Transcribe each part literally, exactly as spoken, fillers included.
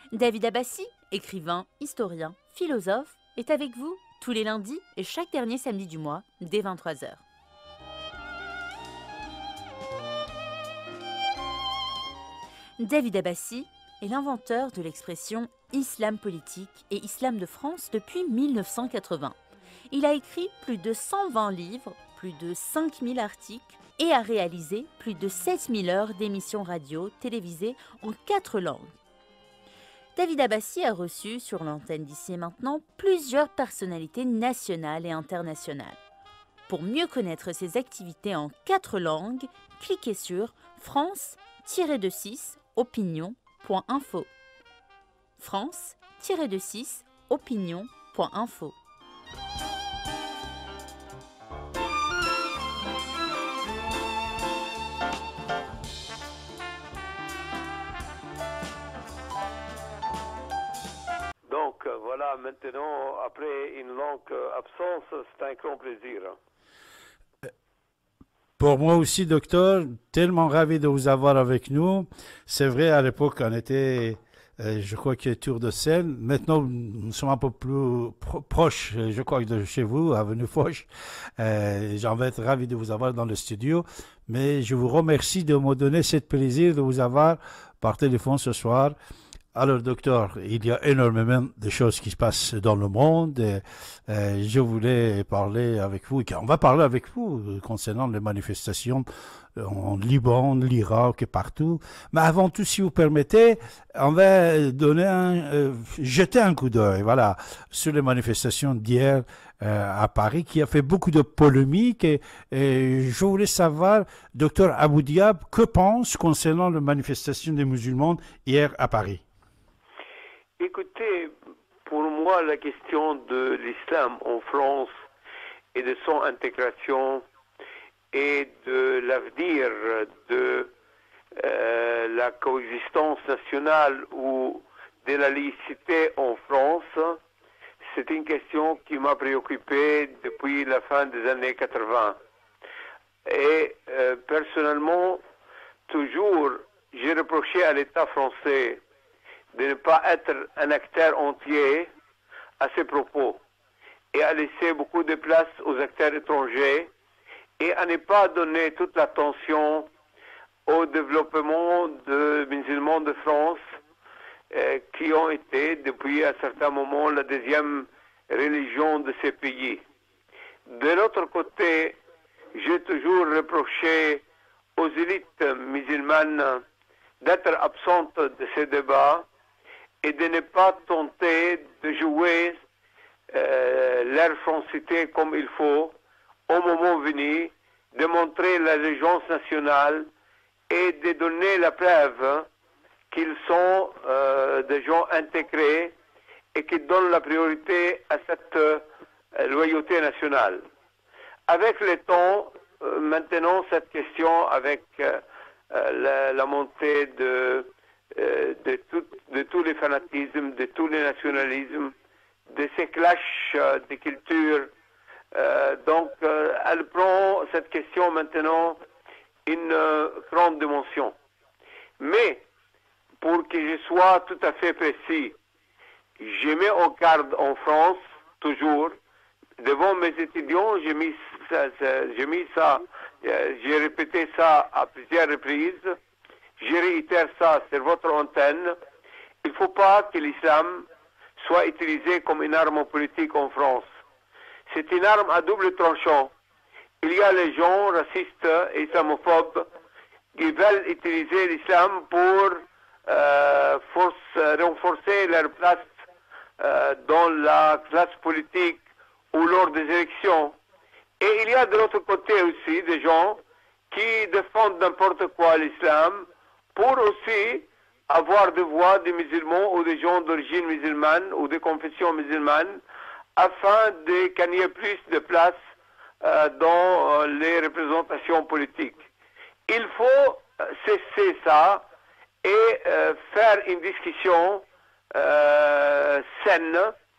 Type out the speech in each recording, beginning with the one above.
David Abbassi, écrivain, historien, philosophe, est avec vous tous les lundis et chaque dernier samedi du mois dès vingt-trois heures. David Abbassi est l'inventeur de l'expression « islam politique » et « islam de France » depuis mille neuf cent quatre-vingts. Il a écrit plus de cent vingt livres, plus de cinq mille articles et a réalisé plus de sept mille heures d'émissions radio télévisées en quatre langues. David Abbassi a reçu sur l'antenne d'Ici et Maintenant plusieurs personnalités nationales et internationales. Pour mieux connaître ses activités en quatre langues, cliquez sur France six opinion point info. France six opinion point info. Donc voilà, maintenant, après une longue absence, c'est un grand plaisir. Pour moi aussi, docteur, tellement ravi de vous avoir avec nous. C'est vrai, à l'époque, on était, euh, je crois que Tour de Seine. Maintenant, nous sommes un peu plus pro proches, je crois, de chez vous, à Veneux-Foch. Euh, J'en vais être ravi de vous avoir dans le studio. Mais je vous remercie de me donner ce plaisir de vous avoir par téléphone ce soir. Alors, docteur, il y a énormément de choses qui se passent dans le monde. Et, euh, je voulais parler avec vous, on va parler avec vous concernant les manifestations en Liban, l'Irak et partout. Mais avant tout, si vous permettez, on va donner un, euh, jeter un coup d'œil, voilà, sur les manifestations d'hier euh, à Paris, qui a fait beaucoup de polémiques. Et, et je voulais savoir, docteur Abou Diab, que pense concernant les manifestations des musulmans hier à Paris? Écoutez, pour moi, la question de l'islam en France et de son intégration et de l'avenir de euh, la coexistence nationale ou de la laïcité en France, c'est une question qui m'a préoccupé depuis la fin des années quatre-vingt. Et euh, personnellement, toujours, j'ai reproché à l'État français de ne pas être un acteur entier à ces propos et à laisser beaucoup de place aux acteurs étrangers et à ne pas donner toute l'attention au développement de musulmans de France euh, qui ont été depuis un certain moment la deuxième religion de ces pays. De l'autre côté, j'ai toujours reproché aux élites musulmanes d'être absentes de ces débats et de ne pas tenter de jouer euh, leur francité comme il faut au moment venu, de montrer l'allégeance nationale et de donner la preuve qu'ils sont euh, des gens intégrés et qui donnent la priorité à cette euh, loyauté nationale. Avec le temps, euh, maintenant cette question avec euh, la, la montée de De, tout, de tous les fanatismes, de tous les nationalismes, de ces clashs euh, de culture. Euh, donc, euh, elle prend cette question maintenant une euh, grande dimension. Mais, pour que je sois tout à fait précis, je mets en garde en France, toujours, devant mes étudiants, j'ai mis ça, ça, j'ai mis ça, euh, j'ai répété ça à plusieurs reprises. Je réitère ça sur votre antenne. Il ne faut pas que l'islam soit utilisé comme une arme politique en France. C'est une arme à double tranchant. Il y a les gens racistes et islamophobes qui veulent utiliser l'islam pour euh, force, renforcer leur place euh, dans la classe politique ou lors des élections. Et il y a de l'autre côté aussi des gens qui défendent n'importe quoi l'islam pour aussi avoir des voix des musulmans ou des gens d'origine musulmane ou de confession musulmane afin de gagner plus de place euh, dans euh, les représentations politiques. Il faut cesser ça et euh, faire une discussion euh, saine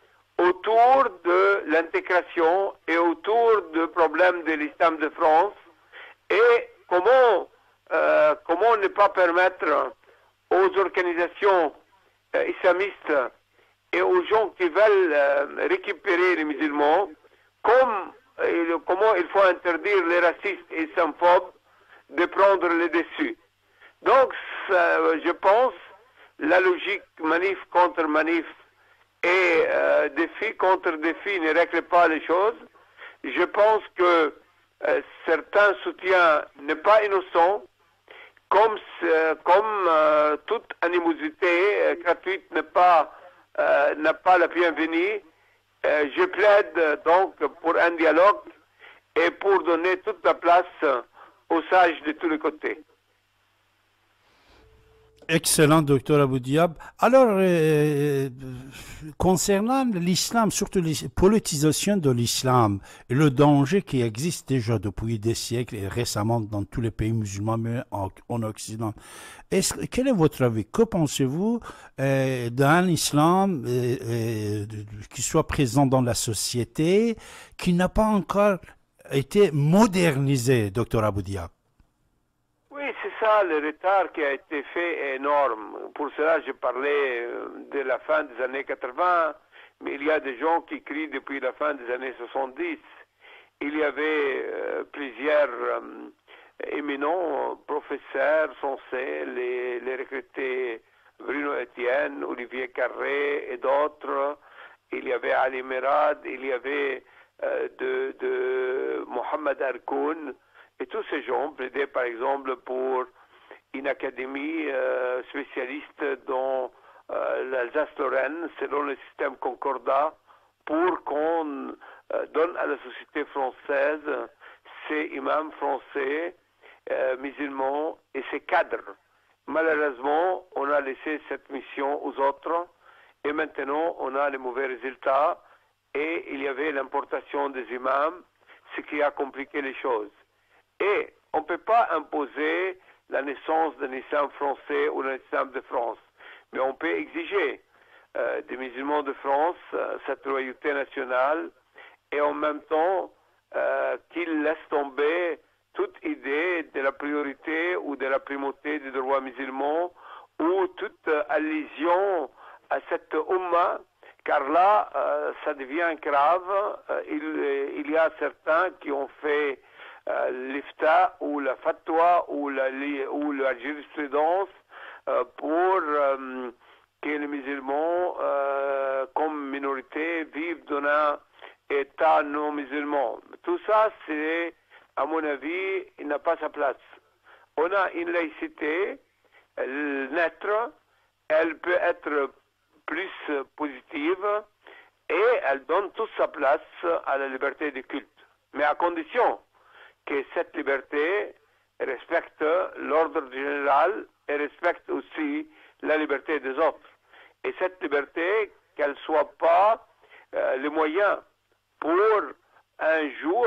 autour de l'intégration et autour du problème de l'islam de France et comment, euh, comment ne pas permettre aux organisations euh, islamistes et aux gens qui veulent euh, récupérer les musulmans, comme, euh, comment il faut interdire les racistes et islamophobes de prendre le dessus. Donc, ça, je pense, la logique manif contre manif et euh, défi contre défi ne règle pas les choses. Je pense que euh, certains soutiens n'est pas innocent, comme, euh, comme euh, toute animosité euh, gratuite n'est pas, euh, n'a pas la bienvenue. Euh, je plaide donc pour un dialogue et pour donner toute la place aux sages de tous les côtés. Excellent, docteur Abou Diab. Alors, euh, concernant l'islam, surtout la politisation de l'islam et le danger qui existe déjà depuis des siècles et récemment dans tous les pays musulmans, mais en, en Occident, est-ce, quel est votre avis? Que pensez-vous euh, d'un islam euh, euh, qui soit présent dans la société, qui n'a pas encore été modernisé, docteur Abou Diab? Oui, c'est ça, le retard qui a été fait est énorme. Pour cela, je parlais de la fin des années quatre-vingts, mais il y a des gens qui crient depuis la fin des années soixante-dix. Il y avait euh, plusieurs euh, éminents professeurs censés, les, les recrutés Bruno Etienne, Olivier Carré et d'autres. Il y avait Ali Merad, il y avait euh, de, de Mohamed Harkoun. Et tous ces gens plaidaient par exemple pour une académie euh, spécialiste dans euh, l'Alsace-Lorraine selon le système Concordat pour qu'on euh, donne à la société française ces imams français, euh, musulmans et ces cadres. Malheureusement, on a laissé cette mission aux autres et maintenant on a les mauvais résultats et il y avait l'importation des imams, ce qui a compliqué les choses. Et on ne peut pas imposer la naissance d'un islam français ou d'un islam de France, mais on peut exiger euh, des musulmans de France euh, cette loyauté nationale et en même temps euh, qu'ils laissent tomber toute idée de la priorité ou de la primauté des droits musulmans ou toute euh, allusion à cette umma, car là, euh, ça devient grave. Euh, il, il y a certains qui ont fait Euh, l'ifta ou la fatwa ou la, ou la jurisprudence euh, pour euh, que les musulmans euh, comme minorité vivent dans un état non musulman. Tout ça, c'est, à mon avis, il n'a pas sa place. On a une laïcité, elle naître, elle peut être plus positive et elle donne toute sa place à la liberté de culte, mais à condition que cette liberté respecte l'ordre général et respecte aussi la liberté des autres. Et cette liberté, qu'elle ne soit pas euh, le moyen pour un jour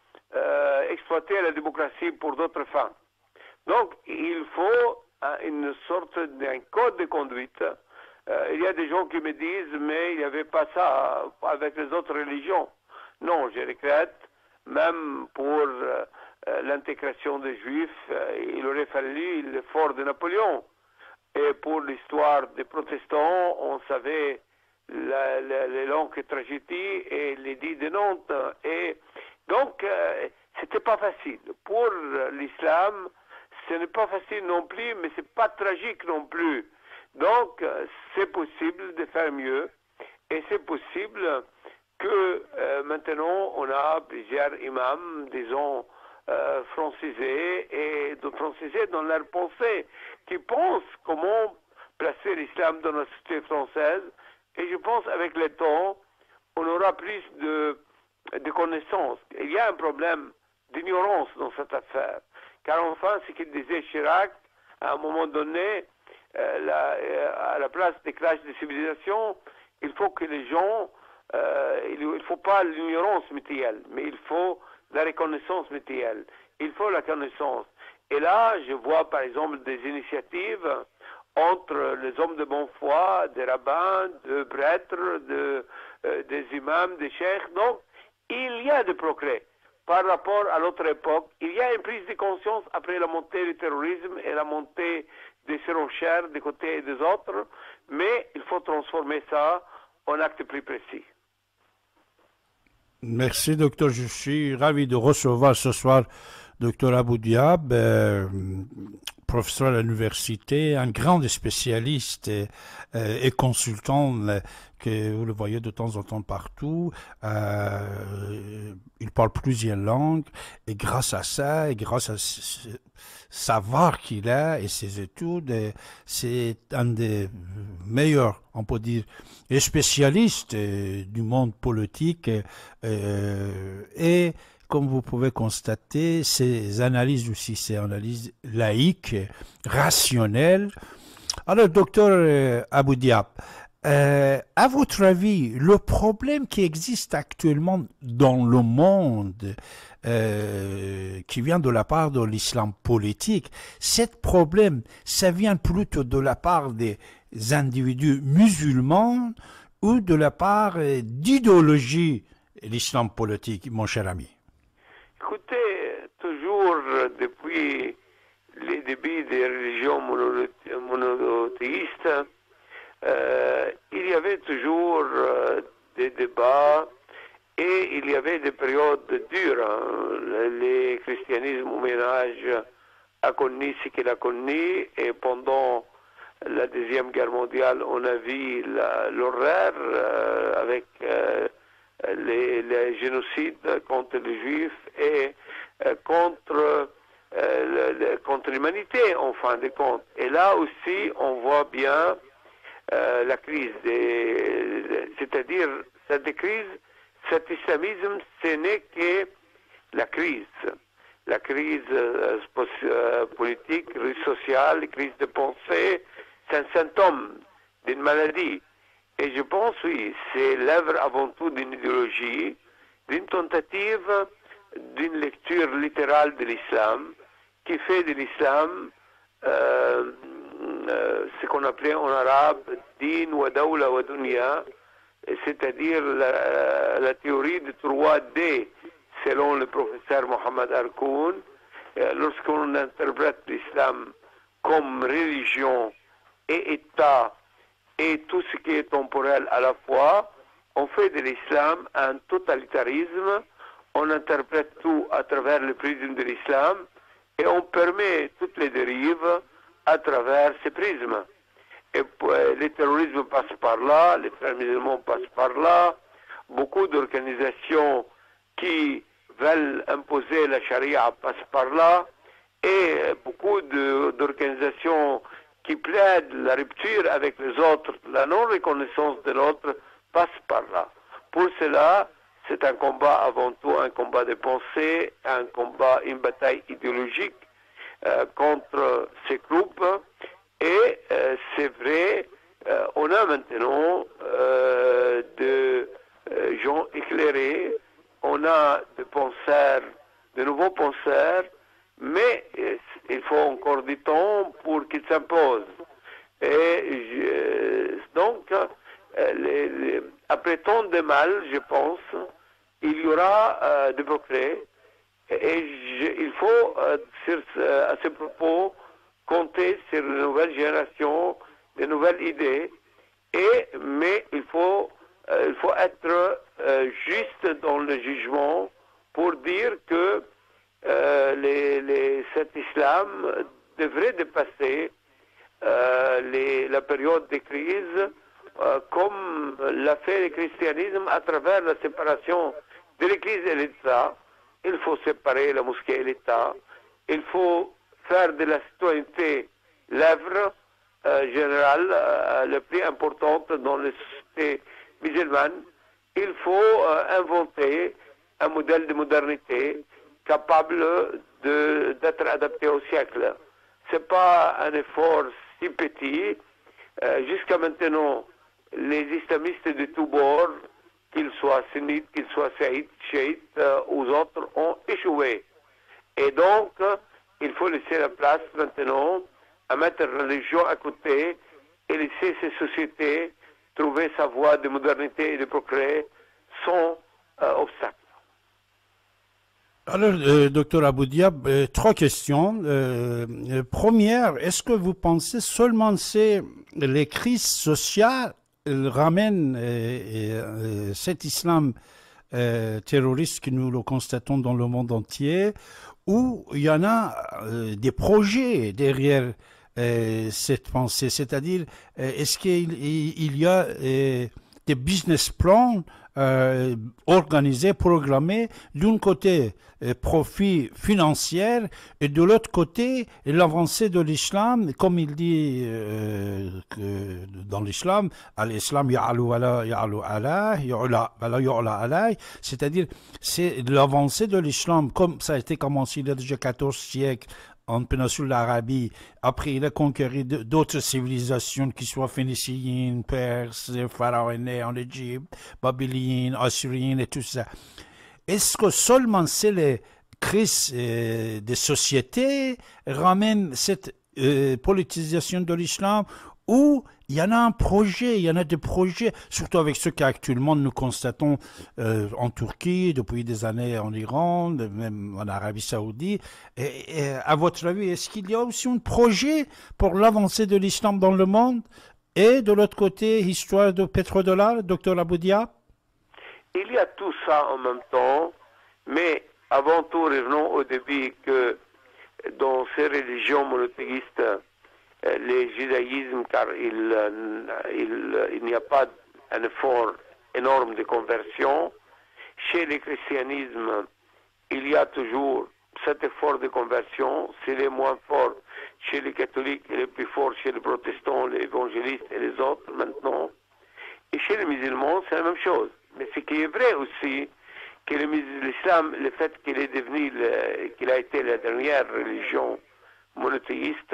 euh, exploiter la démocratie pour d'autres fins. Donc, il faut euh, une sorte d'un code de conduite. Euh, il y a des gens qui me disent, mais il n'y avait pas ça avec les autres religions. Non, je regrette. Même pour euh, euh, l'intégration des Juifs, euh, il aurait fallu l'effort de Napoléon. Et pour l'histoire des protestants, on savait la, la, les longues tragédies et l'édit de Nantes. Et donc, euh, c'était pas facile. Pour l'islam, ce n'est pas facile non plus, mais c'est pas tragique non plus. Donc, euh, c'est possible de faire mieux. Et c'est possible que euh, maintenant on a plusieurs imams, disons, euh, francisés et de francisés dans leur pensée, qui pensent comment placer l'islam dans la société française. Et je pense avec le temps, on aura plus de, de connaissances. Il y a un problème d'ignorance dans cette affaire. Car enfin, ce qu'il disait Chirac, à un moment donné, euh, la, euh, à la place des clashs de civilisation, il faut que les gens Euh, il ne faut pas l'ignorance mutuelle, mais il faut la reconnaissance mutuelle. Il faut la connaissance. Et là, je vois par exemple des initiatives entre les hommes de bonne foi, des rabbins, des prêtres, de, euh, des imams, des cheikhs. Donc, il y a des progrès. par rapport à l'autre époque. Il y a une prise de conscience après la montée du terrorisme et la montée des surenchères des côtés et des autres, mais il faut transformer ça en acte plus précis. Merci, docteur. Je suis ravi de recevoir ce soir docteur Abou Diab, euh, professeur à l'université, un grand spécialiste et, euh, et consultant euh, que vous le voyez de temps en temps partout. Euh, il parle plusieurs langues et grâce à ça et grâce à ce savoir qu'il a et ses études, c'est un des meilleurs, on peut dire, spécialistes du monde politique euh, et comme vous pouvez constater, ces analyses aussi, ces analyses laïques, rationnelles. Alors, docteur euh, Abou Diab, euh, à votre avis, le problème qui existe actuellement dans le monde, euh, qui vient de la part de l'islam politique, ce problème, ça vient plutôt de la part des individus musulmans ou de la part euh, d'idéologie de l'islam politique, mon cher ami? Écoutez, toujours depuis les débuts des religions monothéistes, euh, il y avait toujours euh, des débats et il y avait des périodes dures. Hein. Le christianisme au ménage a connu ce qu'il a connu et pendant la Deuxième Guerre mondiale, on a vu l'horreur euh, avec euh, les, les génocides contre les Juifs et euh, contre, euh, le, le, contre l'humanité en fin de compte. Et là aussi, on voit bien euh, la crise, c'est-à-dire cette crise, cet islamisme, ce n'est que la crise. La crise euh, politique, crise sociale, crise de pensée, c'est un symptôme d'une maladie. Et je pense, oui, c'est l'œuvre avant tout d'une idéologie, d'une tentative, d'une lecture littérale de l'islam, qui fait de l'islam euh, euh, ce qu'on appelait en arabe din wa dawla wa dunya, c'est-à-dire la, la théorie de trois D, selon le professeur Mohamed Harkoun. Lorsqu'on interprète l'islam comme religion et État, et tout ce qui est temporel à la fois, on fait de l'islam un totalitarisme, on interprète tout à travers le prisme de l'islam et on permet toutes les dérives à travers ce prisme. Et le terrorisme passe par là, les frères musulmans passent par là, beaucoup d'organisations qui veulent imposer la charia passent par là, et beaucoup d'organisations qui plaident la rupture avec les autres, la non-reconnaissance de l'autre, passe par là. Pour cela, c'est un combat avant tout, un combat de pensée, un combat, une bataille idéologique euh, contre ces groupes. Et euh, c'est vrai, euh, on a maintenant euh, de euh, gens éclairés, on a des penseurs, de nouveaux penseurs, mais euh, il faut encore du temps pour qu'ils s'imposent. Et je, donc, euh, les, les, après tant de mal, je pense, il y aura euh, des progrès. Et je, il faut, euh, sur, à ce propos, compter sur une nouvelle génération, de nouvelles idées. Et, mais il faut, euh, il faut être euh, juste dans le jugement pour dire que euh, les, les, cet islam devrait dépasser euh, les, la période de crise euh, comme l'a fait le christianisme à travers la séparation de l'Église et l'État. Il faut séparer la mosquée et l'État. Il faut faire de la citoyenneté l'œuvre euh, générale euh, la plus importante dans les sociétés musulmanes. Il faut euh, inventer un modèle de modernité capable d'être adapté au siècle. Ce n'est pas un effort si petit. Euh, Jusqu'à maintenant, les islamistes de tous bords, qu'ils soient sunnites, qu'ils soient chiites euh, ou autres, ont échoué. Et donc, il faut laisser la place maintenant à mettre la religion à côté et laisser ces sociétés trouver sa voie de modernité et de progrès sans euh, obstacle. Alors, euh, docteur Abou-Diab, euh, trois questions. Euh, euh, première, est-ce que vous pensez seulement c'est les crises sociales euh, ramènent euh, euh, cet islam euh, terroriste que nous le constatons dans le monde entier, ou il y en a euh, des projets derrière euh, cette pensée, c'est-à-dire euh, est-ce qu'il il, il y a euh, des business plans euh, organisés, programmés, d'un côté euh, profit financier et de l'autre côté l'avancée de l'islam, comme il dit euh, que dans l'islam, à l'islam ya'alu ala ya'alu ala ya'la ala ya'la ala, c'est-à-dire c'est l'avancée de l'islam comme ça a été commencé il y a déjà quatorze siècles en péninsule d'Arabie. Après, il a conquéri d'autres civilisations qui soient phéniciennes, perses, pharaoniennes en Égypte, babyloniennes, assyriennes et tout ça. Est-ce que seulement c'est les crises euh, des sociétés ramènent cette euh, politisation de l'islam, ou il y en a un projet, il y en a des projets, surtout avec ce qu'actuellement nous constatons euh, en Turquie, depuis des années en Iran, même en Arabie Saoudite. Et, et à votre avis, est-ce qu'il y a aussi un projet pour l'avancée de l'islam dans le monde? Et de l'autre côté, histoire de pétrodollar, docteur Abou-Diab? Il y a tout ça en même temps, mais avant tout, revenons au début que dans ces religions monothéistes, les judaïsmes, car il, il, il n'y a pas un effort énorme de conversion. Chez le christianisme, il y a toujours cet effort de conversion. C'est le moins fort chez les catholiques et le plus fort chez les protestants, les évangélistes et les autres maintenant. Et chez les musulmans, c'est la même chose. Mais ce qui est vrai aussi, que l'islam, le fait qu'il est devenu, qu'il a été la dernière religion monothéiste,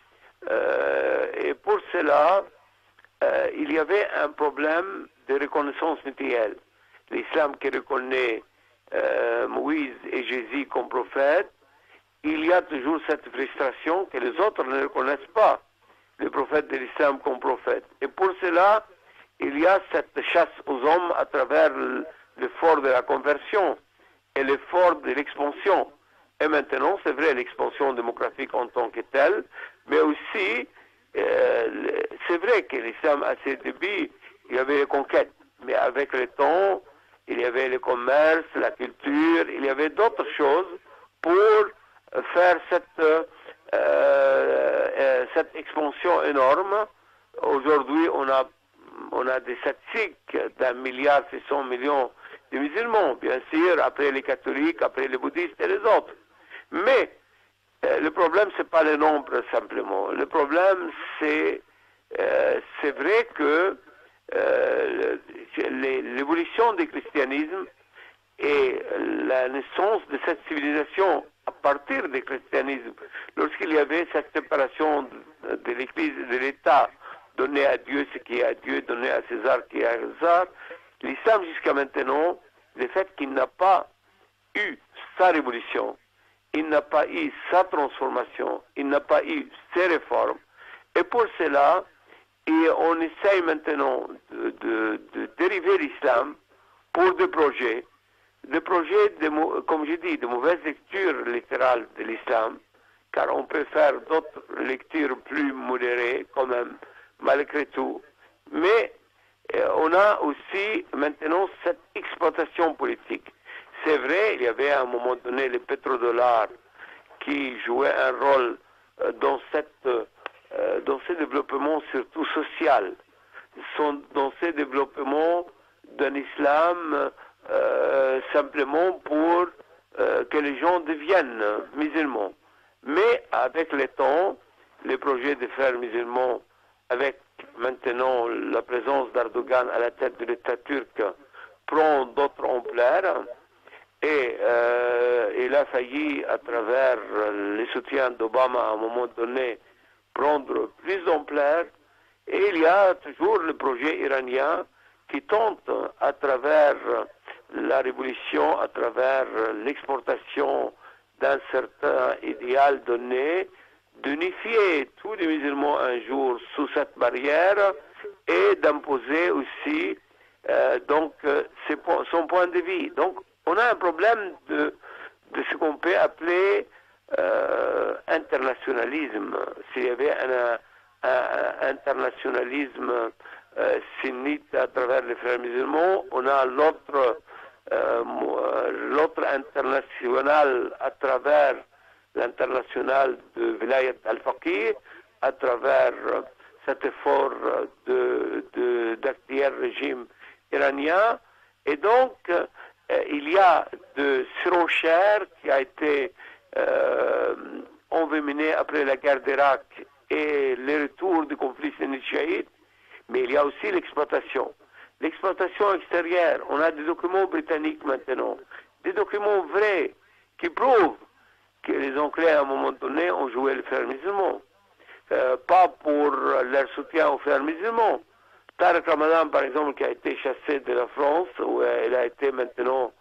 Euh, et pour cela, euh, il y avait un problème de reconnaissance mutuelle. L'islam qui reconnaît euh, Moïse et Jésus comme prophètes, il y a toujours cette frustration que les autres ne reconnaissent pas le prophète de l'islam comme prophète. Et pour cela, il y a cette chasse aux hommes à travers l'effort de la conversion et l'effort de l'expansion. Et maintenant, c'est vrai, l'expansion démographique en tant que telle, mais aussi, euh, c'est vrai que l'islam, à ses débuts, il y avait les conquêtes. Mais avec le temps, il y avait le commerce, la culture, il y avait d'autres choses pour faire cette, euh, euh, cette expansion énorme. Aujourd'hui, on a, on a des statistiques d'un milliard six cents millions de musulmans, bien sûr, après les catholiques, après les bouddhistes et les autres. Mais euh, le problème, c'est pas le nombre simplement. Le problème, c'est euh, c'est vrai que euh, l'évolution du christianisme et la naissance de cette civilisation à partir du christianisme, lorsqu'il y avait cette séparation de, de l'Église et de l'État, donner à Dieu ce qui est à Dieu, donner à César ce qui est à César, l'islam jusqu'à maintenant, le fait qu'il n'a pas eu sa révolution, il n'a pas eu sa transformation, il n'a pas eu ses réformes. Et pour cela, et on essaye maintenant de, de, de dériver l'islam pour des projets, des projets, de, comme je dis, de mauvaise lecture littérale de l'islam, car on peut faire d'autres lectures plus modérées quand même, malgré tout. Mais euh, on a aussi maintenant cette exploitation politique. C'est vrai, il y avait à un moment donné les pétrodollars qui jouaient un rôle euh, dans, cette, euh, dans ce développement surtout social, sont dans ce développement d'un islam euh, simplement pour euh, que les gens deviennent musulmans. Mais avec le temps, les projets de faire musulmans, avec maintenant la présence d'Erdogan à la tête de l'État turc, prend d'autres ampleurs. Et euh, il a failli, à travers les soutiens d'Obama, à un moment donné, prendre plus d'ampleur. Et il y a toujours le projet iranien qui tente, à travers la révolution, à travers l'exportation d'un certain idéal donné, d'unifier tous les musulmans un jour sous cette barrière et d'imposer aussi euh, donc, ses, son point de vue. Donc, on a un problème de, de ce qu'on peut appeler euh, internationalisme. S'il y avait un, un, un internationalisme euh, sunnite à travers les frères musulmans, on a l'autre euh, l'autre international à travers l'international de Vilayat al-Faqih, à travers euh, cet effort de, de, d'actuel régime iranien. Et donc, euh, il y a de surenchère qui a été euh, envenimée après la guerre d'Irak et le retour du conflit sunnite-chiite, mais il y a aussi l'exploitation. L'exploitation extérieure, on a des documents britanniques maintenant, des documents vrais qui prouvent que les Anglais, à un moment donné, ont joué les frères musulmans. Euh, pas pour leur soutien aux frères musulmans. Tariq Ramadan, par exemple, qui a été chassé de la France, où il a été maintenant,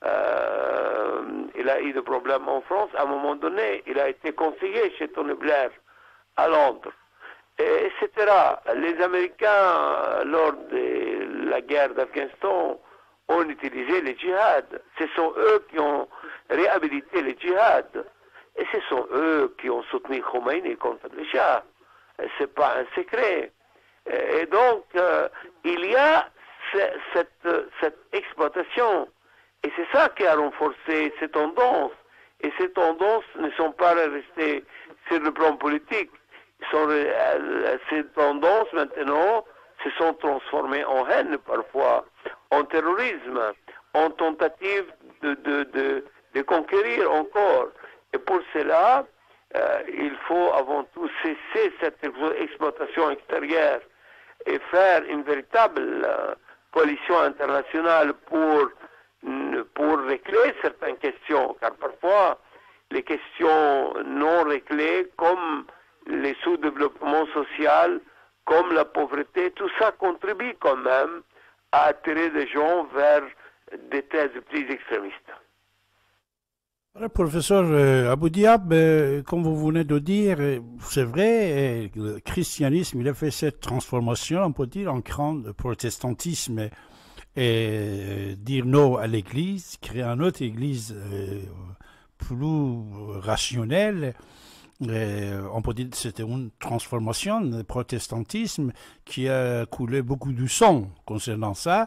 euh, il a eu des problèmes en France, à un moment donné, il a été conseillé chez Tony Blair à Londres, et, etc. Les Américains, lors de la guerre d'Afghanistan, ont utilisé les djihad. Ce sont eux qui ont réhabilité les djihad. Et ce sont eux qui ont soutenu Khomeini contre le Shah. Ce n'est pas un secret. Et donc, euh, il y a ce, cette, cette exploitation. Et c'est ça qui a renforcé ces tendances. Et ces tendances ne sont pas restées sur le plan politique. Sont, euh, ces tendances, maintenant, se sont transformées en haine, parfois, en terrorisme, en tentative de, de, de, de conquérir encore. Et pour cela, euh, il faut avant tout cesser cette exploitation extérieure et faire une véritable euh, coalition internationale pour, pour régler certaines questions, car parfois les questions non réglées, comme les sous-développements social, comme la pauvreté, tout ça contribue quand même à attirer des gens vers des thèses plus extrémistes. Alors, professeur euh, Abou Diab, euh, comme vous venez de dire, euh, c'est vrai, euh, le christianisme, il a fait cette transformation, on peut dire, en grand protestantisme, et, et dire non à l'Église, créer une autre Église euh, plus rationnelle. Et on peut dire que c'était une transformation du protestantisme qui a coulé beaucoup de sang concernant ça.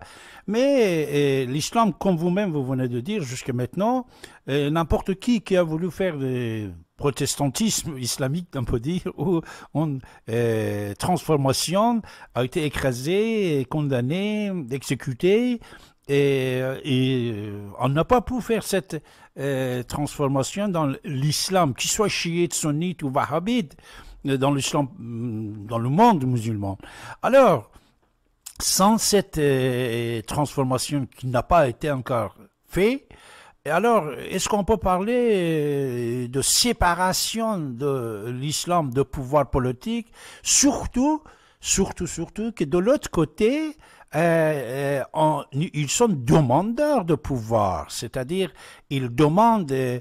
Mais l'islam, comme vous-même vous venez de dire jusqu'à maintenant, n'importe qui qui a voulu faire du protestantisme islamique, on peut dire, ou une euh, transformation a été écrasé, condamné, exécuté. Et, et on n'a pas pu faire cette euh, transformation dans l'islam, qu'il soit chiite, sunnite ou wahhabite, dans l'islam, dans le monde musulman. Alors, sans cette euh, transformation qui n'a pas été encore faite, alors, est-ce qu'on peut parler de séparation de l'islam de pouvoir politique, surtout, surtout, surtout que de l'autre côté, Euh, euh, on, ils sont demandeurs de pouvoir, c'est-à-dire ils demandent euh,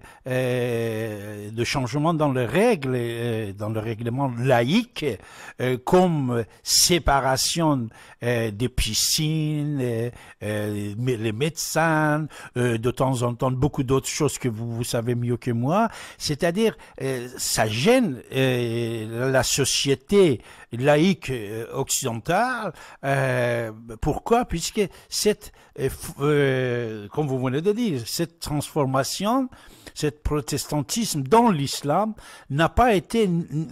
euh, de changements dans les règles, euh, dans le règlement laïque, euh, comme séparation euh, des piscines, euh, euh, les médecins, euh, de temps en temps beaucoup d'autres choses que vous, vous savez mieux que moi, c'est-à-dire euh, ça gêne euh, la société laïque euh, occidentale. Euh, pourquoi? Puisque cette, euh, euh, comme vous venez de dire, cette transformation, ce protestantisme dans l'islam n'a pas été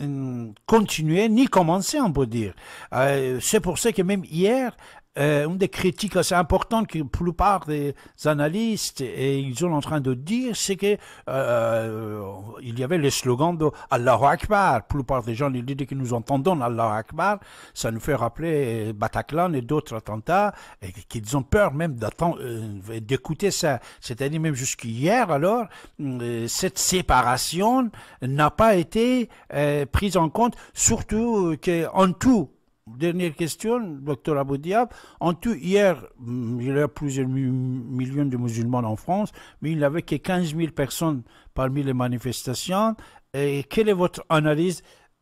continué ni commencé, on peut dire. Euh, c'est pour ça que même hier, Euh, une des critiques assez importantes que la plupart des analystes et ils sont en train de dire, c'est que euh, il y avait le slogan de Allahu Akbar. La plupart des gens ils disent que nous entendons Allahu Akbar, ça nous fait rappeler Bataclan et d'autres attentats, et qu'ils ont peur même euh, d'écouter ça. C'est-à-dire même jusqu'hier, alors, euh, cette séparation n'a pas été euh, prise en compte, surtout qu'en tout, dernière question, docteur Abou Diab. En tout, hier, il y a plusieurs millions de musulmans en France, mais il n'y avait que quinze mille personnes parmi les manifestations. Et quelle est votre analyse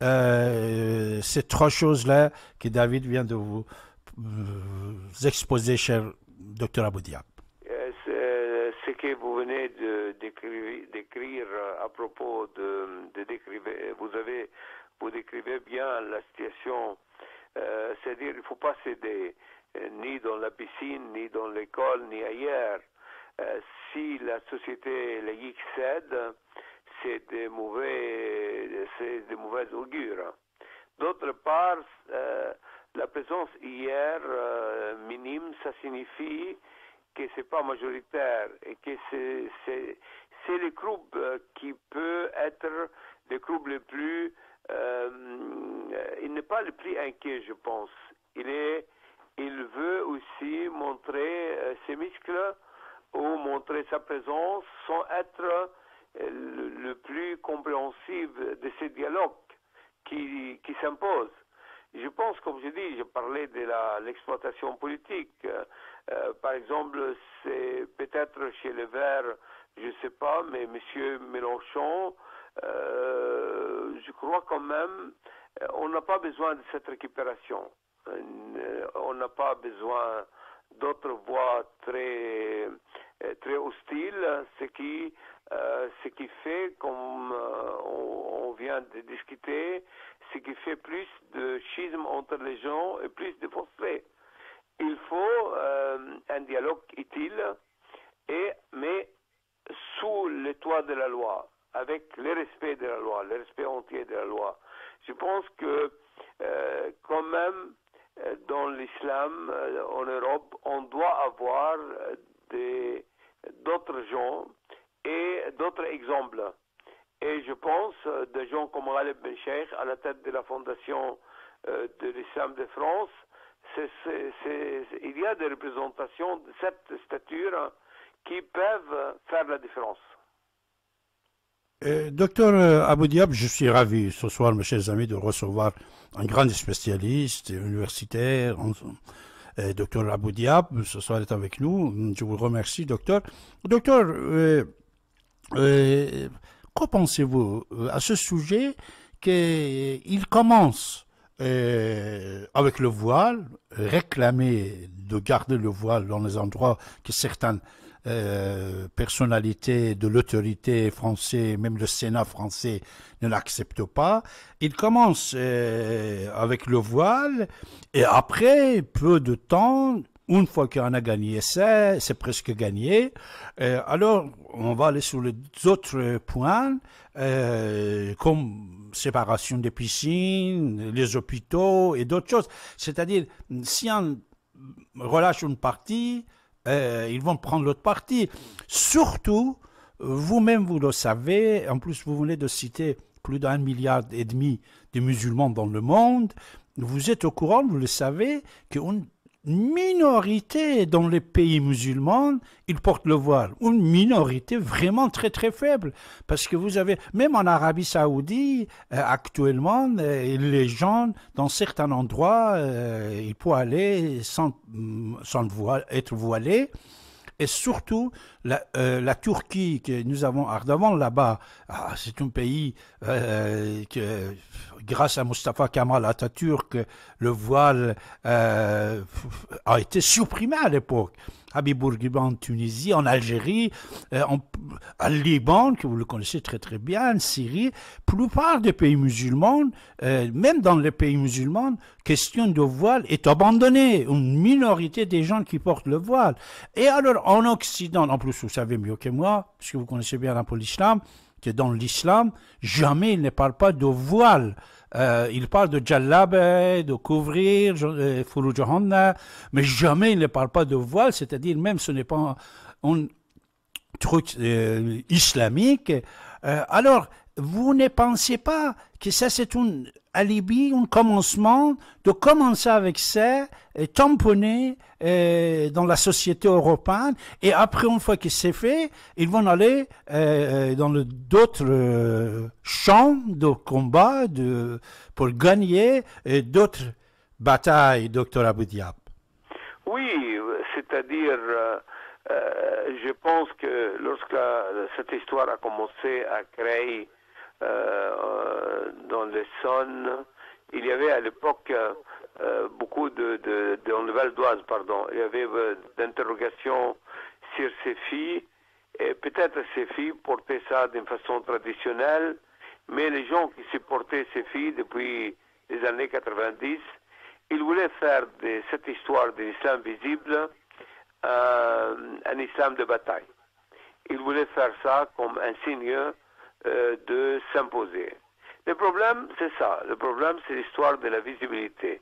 euh, ces trois choses-là que David vient de vous euh, exposer, cher docteur Abou Diab? Euh, ce que vous venez de d'écrire, d'écrire à propos de, de décrire, vous avez, vous décrivez bien la situation. Euh, c'est-à-dire, il ne faut pas céder, euh, ni dans la piscine, ni dans l'école, ni ailleurs. Euh, si la société laïque cède, c'est de mauvais, c'est de mauvais augure. D'autre part, euh, la présence hier euh, minime, ça signifie que c'est pas majoritaire et que c'est, c'est, c'est le groupe qui peut être le groupe le plus, euh, il n'est pas le plus inquiet, je pense. Il est, il veut aussi montrer euh, ses muscles ou montrer sa présence sans être euh, le, le plus compréhensif de ces dialogues qui, qui s'imposent. Je pense, comme je dis, je parlais de la, l'exploitation politique. Euh, par exemple, c'est peut-être chez les Verts, je ne sais pas, mais M. Mélenchon, euh, je crois quand même, on n'a pas besoin de cette récupération. Euh, on n'a pas besoin d'autres voix très, très hostiles, ce qui, euh, ce qui fait, comme euh, on, on vient de discuter, ce qui fait plus de schisme entre les gens et plus de fossés. Il faut euh, un dialogue utile, et, mais sous le toit de la loi, avec le respect de la loi, le respect entier de la loi. Je pense que euh, quand même, dans l'islam, euh, en Europe, on doit avoir des, d'autres gens et d'autres exemples. Et je pense euh, des gens comme Ghaleb Ben Cheikh, à la tête de la fondation euh, de l'islam de France, c'est, c'est, c'est, il y a des représentations de cette stature qui peuvent faire la différence. Euh, docteur Abou Diab, je suis ravi ce soir, mes chers amis, de recevoir un grand spécialiste universitaire, euh, docteur Abou Diab, ce soir est avec nous. Je vous remercie, docteur. Docteur, euh, euh, qu'en pensez-vous à ce sujet qu'il commence euh, avec le voile, réclamer de garder le voile dans les endroits que certaines Euh, personnalité de l'autorité française, même le Sénat français ne l'accepte pas. Il commence euh, avec le voile et après, peu de temps, une fois qu'on a gagné ça, c'est presque gagné. Euh, alors, on va aller sur les autres points, euh, comme séparation des piscines, les hôpitaux et d'autres choses. C'est-à-dire, si on relâche une partie, Euh, ils vont prendre l'autre partie. Surtout, vous-même, vous le savez, en plus, vous venez de citer plus d'un milliard et demi de musulmans dans le monde. Vous êtes au courant, vous le savez, qu'une minorité dans les pays musulmans, ils portent le voile. Une minorité vraiment très très faible. Parce que vous avez, même en Arabie Saoudite, euh, actuellement, euh, les gens, dans certains endroits, euh, ils peuvent aller sans, sans voile, être voilés. Et surtout, la, euh, la Turquie, que nous avons ardemment là-bas, ah, c'est un pays euh, que, grâce à Mustafa Kemal Atatürk, le voile euh, a été supprimé à l'époque. Habib Bourguiba en Tunisie, en Algérie, euh, en, en Liban, que vous le connaissez très très bien, en Syrie, la plupart des pays musulmans, euh, même dans les pays musulmans, question de voile est abandonnée. Une minorité des gens qui portent le voile. Et alors en Occident, en plus vous savez mieux que moi, parce que vous connaissez bien un peu l'islam, que dans l'islam, jamais il ne parle pas de voile. Euh, il parle de djallab, de couvrir, euh, furu johanna, mais jamais il ne parle pas de voile, c'est-à-dire même ce n'est pas un, un truc euh, islamique. Euh, alors, vous ne pensez pas que ça c'est un alibi, un commencement, de commencer avec ça, et tamponner euh, dans la société européenne, et après, une fois que c'est fait, ils vont aller euh, dans le, d'autres euh, champs de combat de, pour gagner euh, d'autres batailles, docteur Abou Diab. Oui, c'est-à-dire, euh, euh, je pense que lorsque la, cette histoire a commencé à créer euh, dans les zones, il y avait à l'époque euh, beaucoup de, de, de en Val d'Oise, pardon, il y avait euh, d'interrogations sur ces filles Et peut-être ces filles portaient ça d'une façon traditionnelle, mais les gens qui se portaient ces filles depuis les années quatre-vingt-dix, ils voulaient faire de cette histoire de l'islam visible euh, un islam de bataille. Ils voulaient faire ça comme un signe euh, de s'imposer. Le problème, c'est ça. Le problème, c'est l'histoire de la visibilité.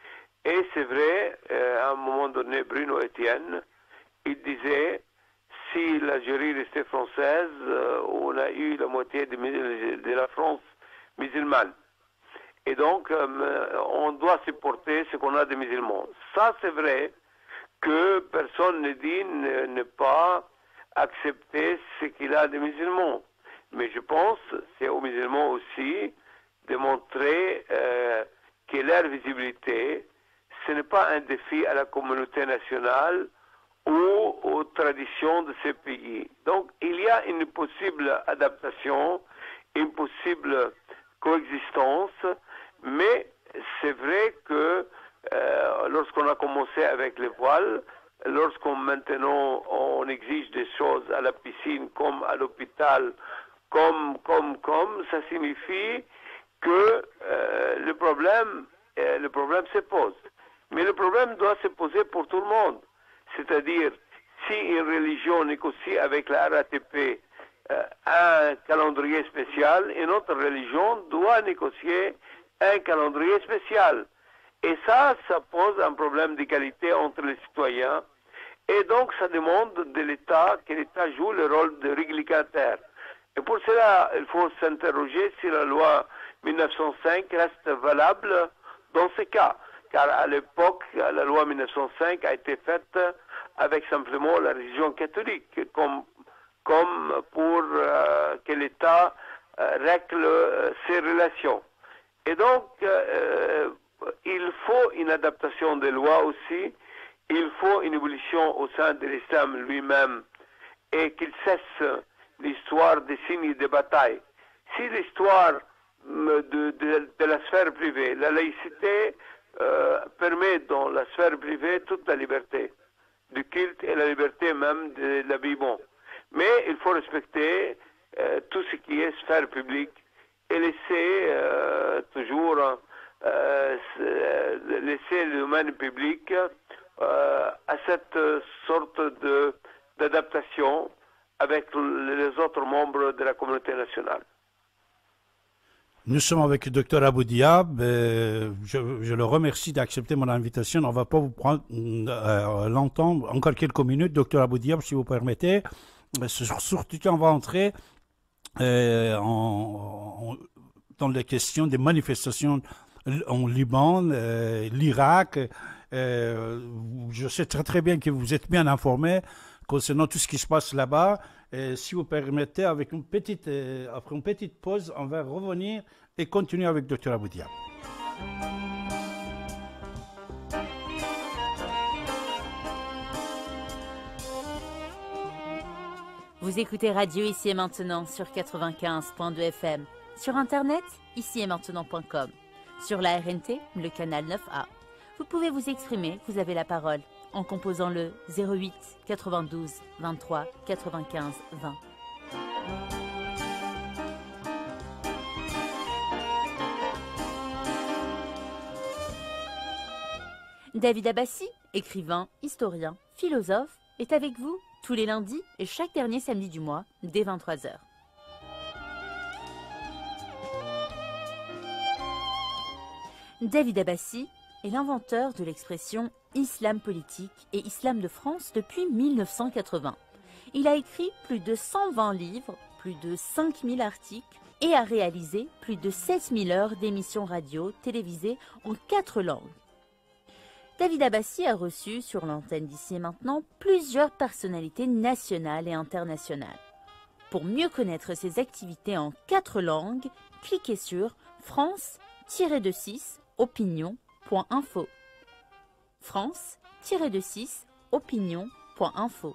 Et c'est vrai, euh, à un moment donné, Bruno Etienne, il disait, si l'Algérie restait française, euh, on a eu la moitié de, de la France musulmane. Et donc, euh, on doit supporter ce qu'on a des musulmans. Ça, c'est vrai que personne ne dit ne, ne pas accepter ce qu'il a des musulmans. Mais je pense que c'est aux musulmans aussi de montrer euh, que leur visibilité, ce n'est pas un défi à la communauté nationale ou aux traditions de ces pays. Donc, il y a une possible adaptation, une possible coexistence, mais c'est vrai que euh, lorsqu'on a commencé avec les voiles, lorsqu'on maintenant on exige des choses à la piscine comme à l'hôpital, comme, comme, comme, ça signifie que euh, le problème, euh, le problème se pose. Mais le problème doit se poser pour tout le monde. C'est-à-dire, si une religion négocie avec la R A T P euh, un calendrier spécial, une autre religion doit négocier un calendrier spécial. Et ça, ça pose un problème d'égalité entre les citoyens. Et donc, ça demande de l'État que l'État joue le rôle de régulateur. Et pour cela, il faut s'interroger si la loi mille neuf cent cinq reste valable dans ce cas. Car à l'époque, la loi mille neuf cent cinq a été faite avec simplement la religion catholique, comme, comme pour euh, que l'État euh, règle euh, ses relations. Et donc, euh, il faut une adaptation des lois aussi, il faut une évolution au sein de l'islam lui-même, et qu'il cesse l'histoire des signes de bataille. Si l'histoire de, de, de la sphère privée, la laïcité euh, permet dans la sphère privée toute la liberté du culte et la liberté même de l'habillement. Mais il faut respecter euh, tout ce qui est sphère publique et laisser euh, toujours euh, laisser le domaine public euh, à cette sorte de, d'adaptation avec les autres membres de la communauté nationale. Nous sommes avec le docteur Abou Diab. Euh, je, je le remercie d'accepter mon invitation. On ne va pas vous prendre euh, longtemps, encore quelques minutes, docteur Abou Diab, si vous permettez. Surtout qu'on va entrer euh, en, en, dans les questions des manifestations en Liban, euh, l'Irak. Euh, je sais très très bien que vous êtes bien informé concernant tout ce qui se passe là-bas. Et si vous permettez, avec une petite, euh, après une petite pause, on va revenir et continuer avec docteur Abou Diab. Vous écoutez Radio Ici et Maintenant sur quatre-vingt-quinze point deux F M, sur Internet, ici et maintenant point com, sur la R N T, le canal neuf A. Vous pouvez vous exprimer, vous avez la parole, en composant le zéro huit quatre-vingt-douze vingt-trois quatre-vingt-quinze vingt. David Abbassi, écrivain, historien, philosophe, est avec vous tous les lundis et chaque dernier samedi du mois, dès vingt-trois heures. David Abbassi est l'inventeur de l'expression « islam politique » et « islam de France » depuis mille neuf cent quatre-vingts. Il a écrit plus de cent vingt livres, plus de cinq mille articles et a réalisé plus de sept mille heures d'émissions radio télévisées en quatre langues. David Abbassi a reçu sur l'antenne d'Ici et Maintenant plusieurs personnalités nationales et internationales. Pour mieux connaître ses activités en quatre langues, cliquez sur france tiret six opinion point info. france tiret six opinion point info.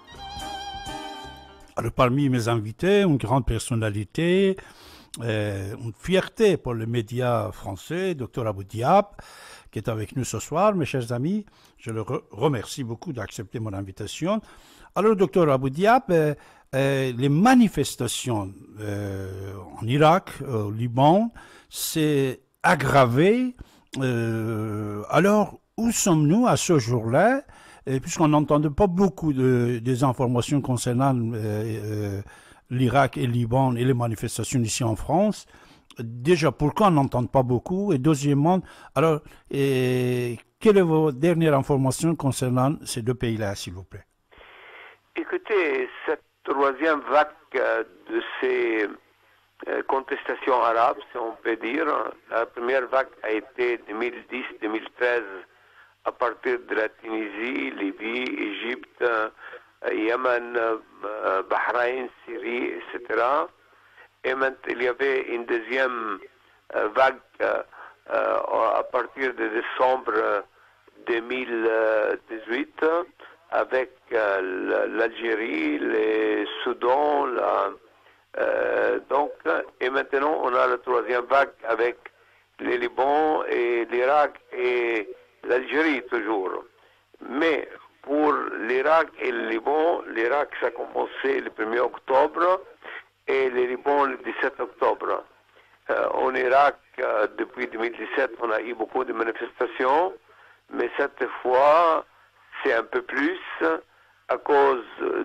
Alors, parmi mes invités, une grande personnalité, euh, une fierté pour les médias français, docteur Abou Diab, qui est avec nous ce soir. Mes chers amis, je le re remercie beaucoup d'accepter mon invitation. Alors, docteur Abou Diab, euh, euh, les manifestations euh, en Irak, au Liban, s'est aggravé. Euh, alors, où sommes-nous à ce jour-là? Puisqu'on n'entendait pas beaucoup de, des informations concernant euh, euh, l'Irak et le Liban et les manifestations ici en France. Déjà, pourquoi on n'entend pas beaucoup? Et deuxièmement, alors, et, quelle est votre dernière information concernant ces deux pays-là, s'il vous plaît? Écoutez, cette troisième vague de ces euh, contestations arabes, si on peut dire, la première vague a été deux mille dix deux mille treize à partir de la Tunisie, Libye, Égypte, euh, Yémen, euh, Bahreïn, Syrie, et cetera. Et maintenant, il y avait une deuxième euh, vague euh, euh, à partir de décembre deux mille dix-huit avec euh, l'Algérie, le Soudan, la, euh, donc, et maintenant on a la troisième vague avec le Liban et l'Irak et l'Algérie toujours. Mais pour l'Irak et le Liban, l'Irak ça a commencé le premier octobre et le Liban le dix-sept octobre. Euh, en Irak, euh, depuis deux mille dix-sept, on a eu beaucoup de manifestations, mais cette fois, c'est un peu plus à cause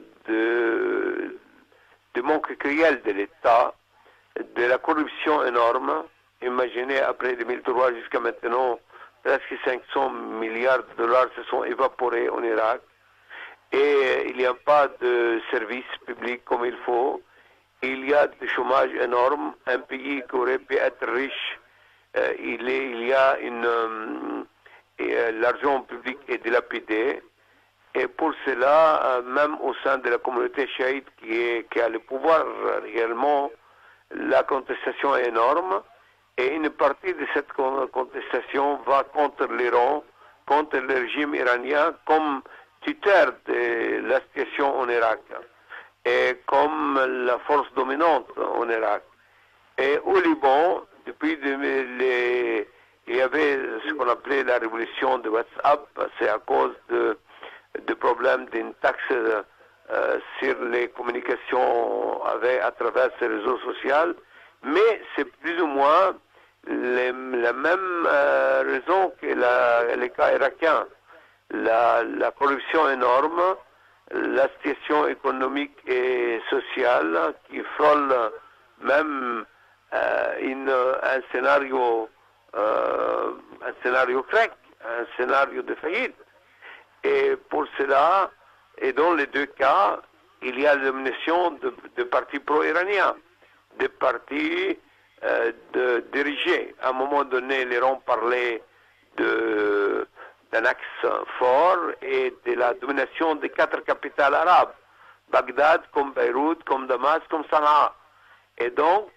de, de manque cruel de l'État, de la corruption énorme. Imaginez, après deux mille trois jusqu'à maintenant, presque cinq cents milliards de dollars se sont évaporés en Irak. Et il n'y a pas de services publics comme il faut. Il y a du chômage énorme. Un pays qui aurait pu être riche, euh, il, est, il y a une... Euh, euh, l'argent public est dilapidé. Et pour cela, euh, même au sein de la communauté chiite qui, est, qui a le pouvoir euh, réellement, la contestation est énorme. Et une partie de cette contestation va contre l'Iran, contre le régime iranien, comme tuteur de la situation en Irak et comme la force dominante en Irak. Et au Liban, depuis les, il y avait ce qu'on appelait la révolution de WhatsApp, c'est à cause de, de problèmes d'une taxe euh, sur les communications avec, à travers ces réseaux sociaux, mais c'est plus ou moins les, la même euh, raison que la, les cas irakiens. La, la corruption énorme, la situation économique et sociale qui frôle même euh, une, un scénario euh, un scénario grec, un scénario de faillite. Et pour cela, et dans les deux cas, il y a la domination de, de partis pro-iraniens, des partis euh, de, dirigés. À un moment donné, l'Iran parlait de d'un axe fort et de la domination des quatre capitales arabes, Bagdad, comme Beyrouth, comme Damas, comme Sanaa. Et donc,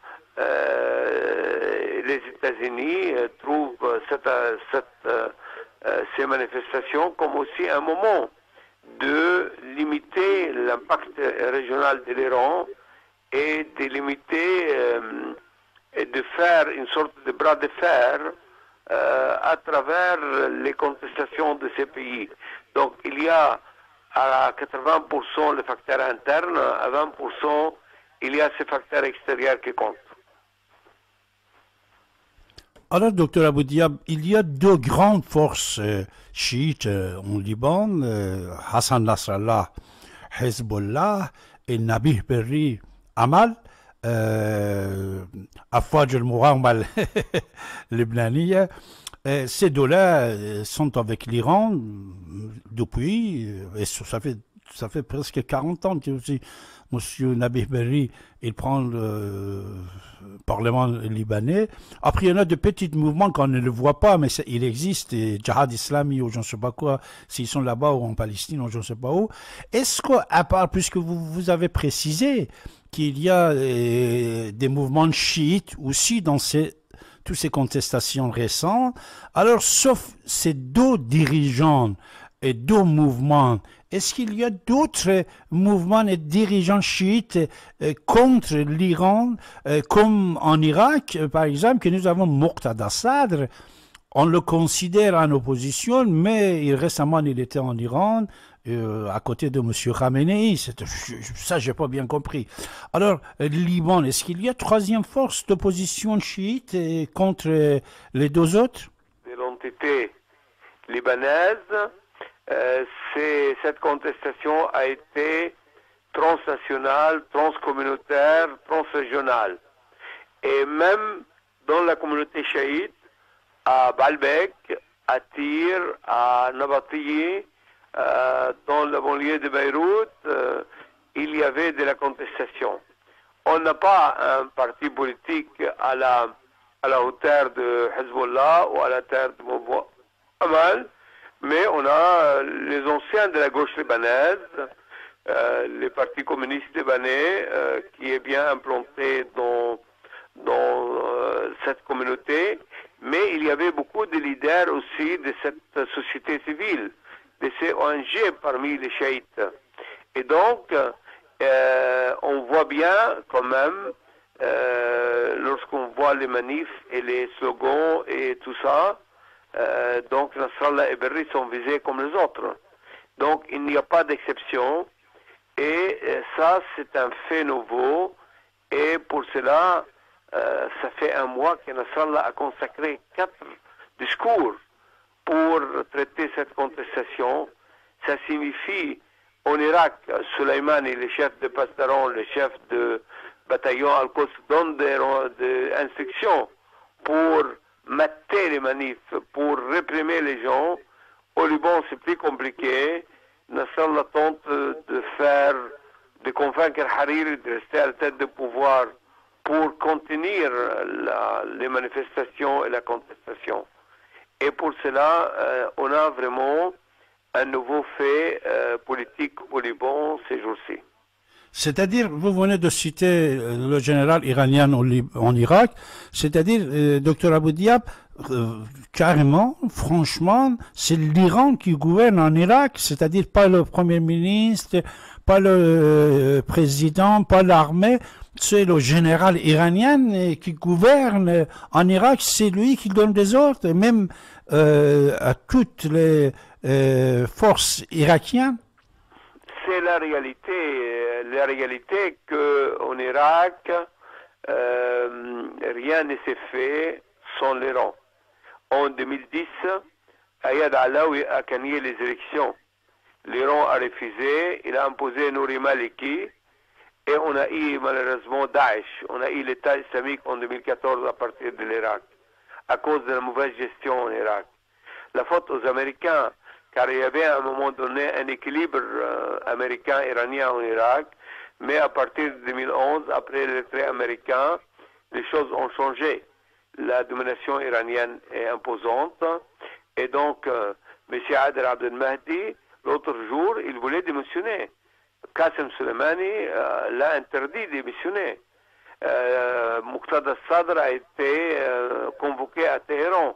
euh, les États-Unis euh, trouvent cette, cette, euh, ces manifestations comme aussi un moment de limiter l'impact régional de l'Iran et de limiter euh, et de faire une sorte de bras de fer Euh, à travers les contestations de ces pays. Donc il y a à quatre-vingts pour cent le facteur interne, à vingt pour cent il y a ces facteurs extérieurs qui comptent. Alors, docteur Abou Diab, il y a deux grandes forces euh, chiites euh, en Liban, euh, Hassan Nasrallah, Hezbollah et Nabih Berri Amal, Euh, Afwaj al-Muqawama al-Libnaniya. Ces deux-là sont avec l'Iran depuis, et ça fait, ça fait presque quarante ans que aussi M. Nabih Berri, il prend le Parlement libanais. Après, il y en a de petits mouvements qu'on ne le voit pas, mais il existe, et Djihad Islami ou je ne sais pas quoi, s'ils sont là-bas ou en Palestine ou je ne sais pas où. Est-ce qu'à part, puisque vous, vous avez précisé qu'il y a euh, des mouvements chiites aussi dans ces, toutes ces contestations récentes, alors sauf ces deux dirigeants et deux mouvements, est-ce qu'il y a d'autres mouvements et dirigeants chiites euh, contre l'Iran, euh, comme en Irak, euh, par exemple, que nous avons Muqtada Sadr, on le considère en opposition, mais il, récemment il était en Iran, euh, à côté de M. Khamenei. C'est- je- Ça, j'ai pas bien compris. Alors, euh, Liban, est-ce qu'il y a troisième force d'opposition chiite et contre euh, les deux autres? De l'entité libanaise, euh, c'est- cette contestation a été transnationale, transcommunautaire, transrégionale. Et même dans la communauté chiite, à Baalbek, à Tyr, à Nabatieh, euh, dans la banlieue de Beyrouth, euh, il y avait de la contestation. On n'a pas un parti politique à la, à la hauteur de Hezbollah ou à la hauteur de Mouba Amal, mais on a euh, les anciens de la gauche libanaise, euh, les partis communistes libanais, euh, qui est bien implanté dans, dans euh, cette communauté, mais il y avait beaucoup de leaders aussi de cette société civile, de ces O N G parmi les chiites. Et donc, euh, on voit bien quand même, euh, lorsqu'on voit les manifs et les slogans et tout ça, euh, donc Nasrallah et Berri sont visés comme les autres. Donc il n'y a pas d'exception, et euh, ça c'est un fait nouveau, et pour cela, euh, ça fait un mois que Nasrallah a consacré quatre discours pour traiter cette contestation. Ça signifie en Irak, Soleimani, le chef de Pasdaron, le chef de bataillon Al-Quds, donne des, des instructions pour mater les manifs, pour réprimer les gens. Au Liban, c'est plus compliqué. Nasrallah tente de faire, de convaincre Hariri de rester à la tête du pouvoir pour contenir la, les manifestations et la contestation. Et pour cela, euh, on a vraiment un nouveau fait euh, politique au Liban ces jours-ci. C'est-à-dire, vous venez de citer euh, le général iranien au Lib- en Irak, c'est-à-dire, euh, docteur Abou Diab, euh, carrément, franchement, c'est l'Iran qui gouverne en Irak, c'est-à-dire pas le Premier ministre, pas le euh, président, pas l'armée, c'est le général iranien euh, qui gouverne en Irak, c'est lui qui donne des ordres, et même euh, à toutes les euh, forces irakiennes. C'est la réalité, euh, la réalité qu'en Irak, euh, rien ne s'est fait sans l'Iran. En deux mille dix, Ayad Alaoui a gagné les élections. L'Iran a refusé, il a imposé Nouri Maliki, et on a eu malheureusement Daesh, on a eu l'État islamique en deux mille quatorze à partir de l'Irak, à cause de la mauvaise gestion en Irak. La faute aux Américains, car il y avait à un moment donné un équilibre euh, américain-iranien en Irak, mais à partir de deux mille onze, après le retrait américain, les choses ont changé. La domination iranienne est imposante, et donc euh, M. Adel Abdel Mahdi, l'autre jour, il voulait démissionner. Qasem Soleimani euh, l'a interdit de démissionner. Euh, Muqtada Sadr a été euh, convoqué à Téhéran.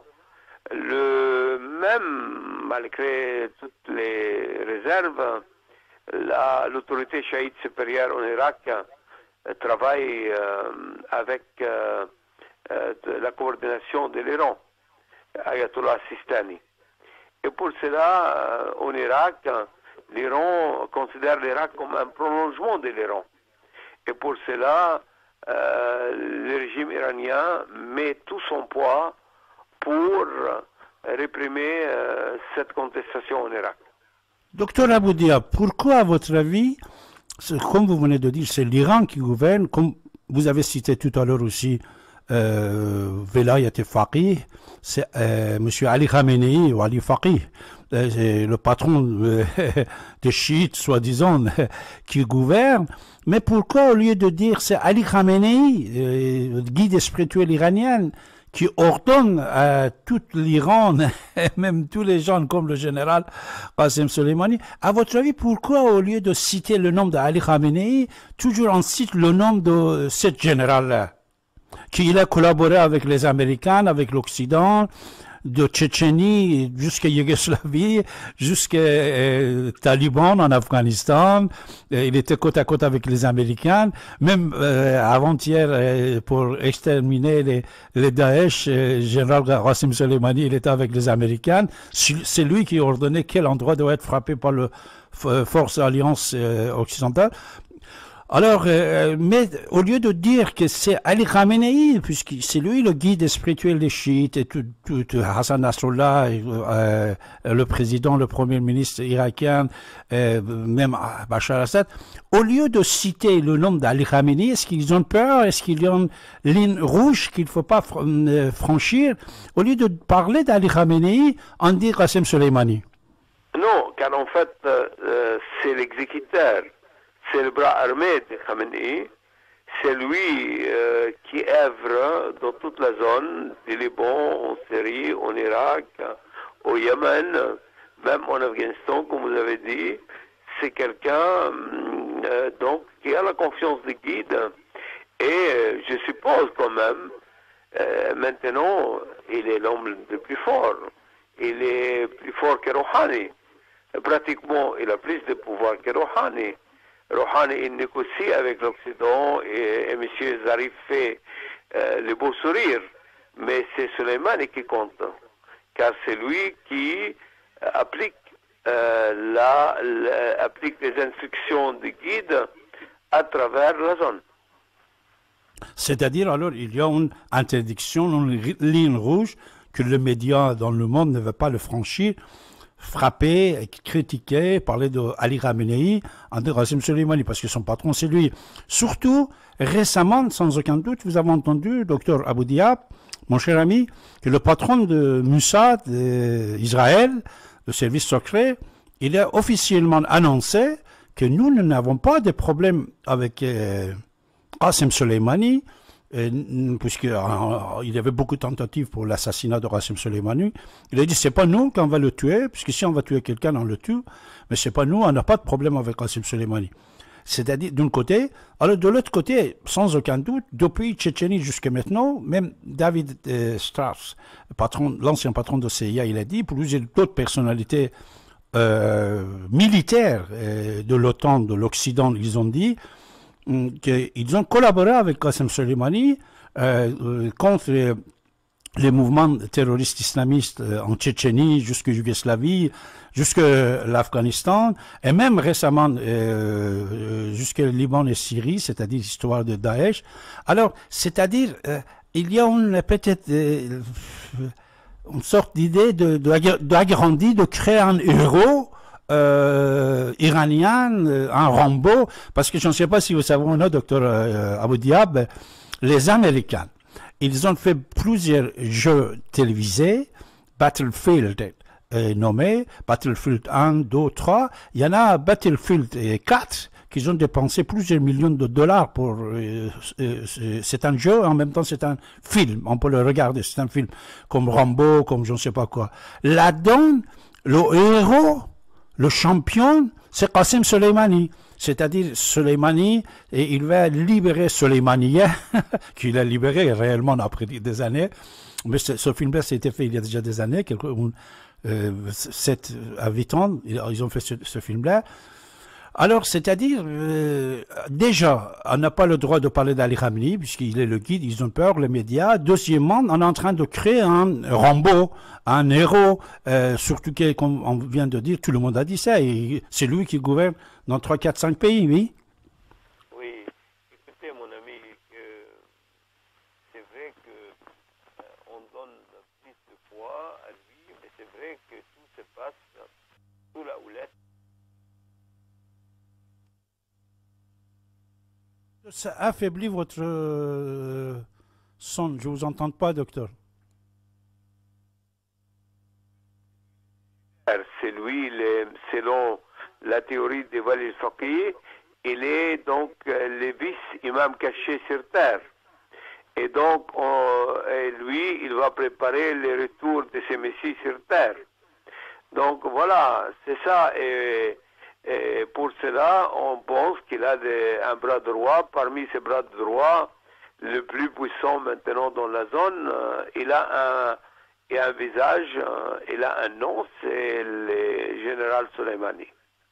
Le même, malgré toutes les réserves, la, l'autorité chiite supérieure en Irak euh, travaille euh, avec euh, euh, la coordination de l'Iran, Ayatollah Sistani. Et pour cela, euh, en Irak, l'Iran considère l'Irak comme un prolongement de l'Iran. Et pour cela, euh, le régime iranien met tout son poids pour réprimer euh, cette contestation en Irak. Docteur Abou Diab, pourquoi, à votre avis, comme vous venez de dire, c'est l'Iran qui gouverne, comme vous avez cité tout à l'heure aussi, euh, Velayat Faqih, c'est euh, M. Ali Khamenei ou Ali Faqih, euh, c'est le patron euh, des chiites, soi-disant, qui gouverne. Mais pourquoi, au lieu de dire c'est Ali Khamenei, euh, guide spirituel iranien, qui ordonne à tout l'Iran, même tous les gens comme le général Qasem Soleimani, à votre avis, pourquoi au lieu de citer le nom d'Ali Khamenei, toujours on cite le nom de ce général-là, qui a collaboré avec les Américains, avec l'Occident, de Tchétchénie jusqu'à Yougoslavie, jusqu'à euh, Taliban en Afghanistan. Euh, il était côte à côte avec les Américains. Même euh, avant-hier, euh, pour exterminer les, les Daesh, euh, général Qasem Soleimani, il était avec les Américains. C'est lui qui ordonnait quel endroit doit être frappé par le force alliance euh, occidentale. Alors, euh, mais au lieu de dire que c'est Ali Khamenei, puisque c'est lui le guide spirituel des chiites, et tout, tout, tout Hassan Nasrallah, euh, le président, le premier ministre irakien, euh, même Bachar Assad, au lieu de citer le nom d'Ali Khamenei, est-ce qu'ils ont peur? Est-ce qu'il y a une ligne rouge qu'il ne faut pas fr- franchir? Au lieu de parler d'Ali Khamenei, on dit Qasem Soleimani. Non, car en fait, euh, c'est l'exécuteur. C'est le bras armé de Khamenei, c'est lui euh, qui œuvre dans toute la zone du Liban, en Syrie, en Irak, au Yémen, même en Afghanistan, comme vous avez dit. C'est quelqu'un euh, donc qui a la confiance des guides et euh, je suppose quand même, euh, maintenant, il est l'homme le plus fort. Il est plus fort que Rouhani. Pratiquement, il a plus de pouvoir que Rouhani. Rouhani, il négocie avec l'Occident et, et M. Zarif fait euh, le beau sourire. Mais c'est Soleimani qui compte, car c'est lui qui applique, euh, la, la, applique les instructions du guide à travers la zone. C'est-à-dire, alors, il y a une interdiction, une ligne rouge que le média dans le monde ne veut pas le franchir. Frapper, critiquer, parler de Ali Khamenei, de Qasem Soleimani, parce que son patron, c'est lui. Surtout, récemment, sans aucun doute, vous avez entendu, docteur Abou Diab, mon cher ami, que le patron de Mossad d'Israël, le service secret, il a officiellement annoncé que nous, nous n'avons pas de problème avec euh, Qasem Soleimani, puisqu'il y avait beaucoup de tentatives pour l'assassinat de Qasem Soleimani. Il a dit, c'est pas nous qu'on va le tuer, puisque si on va tuer quelqu'un, on le tue, mais c'est pas nous, on n'a pas de problème avec Qasem Soleimani. C'est-à-dire, d'un côté, alors de l'autre côté, sans aucun doute, depuis Tchétchénie jusqu'à maintenant, même David euh, Strauss, patron, l'ancien patron de C I A, il a dit, plusieurs d'autres personnalités euh, militaires euh, de l'OTAN, de l'Occident, ils ont dit, qu'ils ont collaboré avec Qasem Soleimani euh, contre les, les mouvements terroristes islamistes en Tchétchénie, jusqu'à Yougoslavie, jusqu'à l'Afghanistan, et même récemment euh, jusqu'au Liban et Syrie, c'est-à-dire l'histoire de Daesh. Alors, c'est-à-dire, euh, il y a une, peut-être euh, une sorte d'idée de, de, d'agrandir, de créer un héros Euh, iranien, euh, un Rambo, parce que je ne sais pas si vous savez ou non, docteur euh, Abou Diab, les Américains, ils ont fait plusieurs jeux télévisés, Battlefield euh, nommé, Battlefield un, deux, trois, il y en a Battlefield quatre, qu'ils ont dépensé plusieurs millions de dollars pour... Euh, euh, c'est un jeu, en même temps c'est un film, on peut le regarder, c'est un film, comme Rambo, comme je ne sais pas quoi. Là-dedans, le héros, le champion, c'est Qasem Soleimani. C'est-à-dire Soleimani, et il va libérer Soleimani, qu'il a libéré réellement après des années. Mais ce, ce film-là, c'était fait il y a déjà des années, quelques, euh, sept à huit ans, ils ont fait ce, ce film-là. Alors, c'est-à-dire, euh, déjà, on n'a pas le droit de parler d'Ali Khamenei, puisqu'il est le guide, ils ont peur, les médias. Deuxièmement, on est en train de créer un Rambo, un héros, euh, surtout que, comme on vient de dire, tout le monde a dit ça, et c'est lui qui gouverne dans trois, quatre, cinq pays, oui. Oui, écoutez, mon ami, que c'est vrai qu'on euh, donne plus de poids à lui, mais c'est vrai que tout se passe sous la houlette. Ça affaiblit votre euh, son. Je ne vous entends pas, docteur. C'est lui, les, selon la théorie de Walid Faqih, il est donc le vice-imam caché sur terre. Et donc, on, et lui, il va préparer le retour de ces messies sur terre. Donc voilà, c'est ça. Et, Et pour cela, on pense qu'il a des, un bras droit. Parmi ces bras droits, le plus puissant maintenant dans la zone, euh, il a un, il a un visage, euh, il a un nom, c'est le général Soleimani.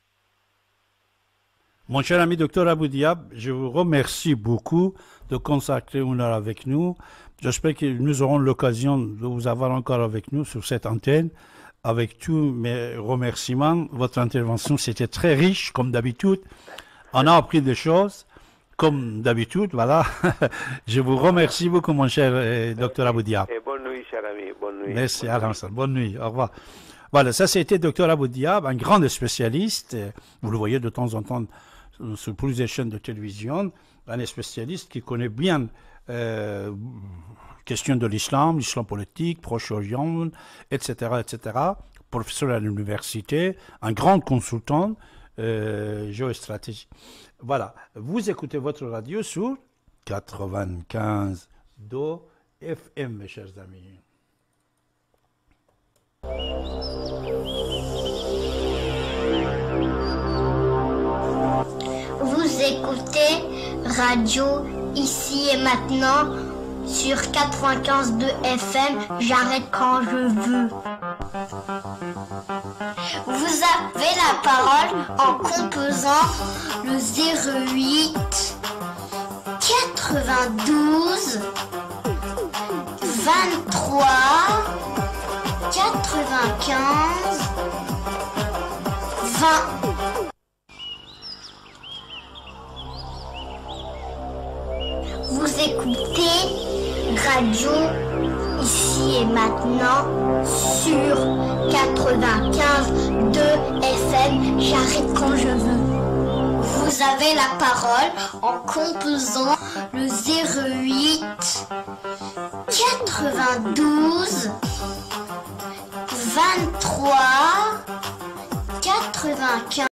Mon cher ami docteur Abou Diab, je vous remercie beaucoup de consacrer une heure avec nous. J'espère que nous aurons l'occasion de vous avoir encore avec nous sur cette antenne. avec tous mes remerciements. Votre intervention, c'était très riche, comme d'habitude. On a appris des choses, comme d'habitude, voilà. Je vous remercie beaucoup, mon cher euh, docteur Abou Diab. Et bonne nuit, cher ami. Bonne nuit. Merci, bonne Alain. nuit. Bonne nuit. Au revoir. Voilà, ça c'était docteur Abou Diab, un grand spécialiste. Vous le voyez de temps en temps sur plusieurs chaînes de télévision. Un spécialiste qui connaît bien euh, question de l'islam, l'islam politique, Proche-Orient, et cetera, et cetera. Professeur à l'université, un grand consultant euh, géostratégie. Voilà, vous écoutez votre radio sur quatre-vingt-quinze Do F M, mes chers amis. Vous écoutez Radio Ici et Maintenant sur quatre-vingt-quinze deux F M, j'arrête quand je veux. Vous avez la parole en composant le zéro huit quatre-vingt-douze vingt-trois quatre-vingt-quinze vingt. Vous écoutez Radio Ici et Maintenant sur quatre-vingt-quinze deux F M, j'arrête quand je veux. Vous avez la parole en composant le zéro huit quatre-vingt-douze vingt-trois quatre-vingt-quinze.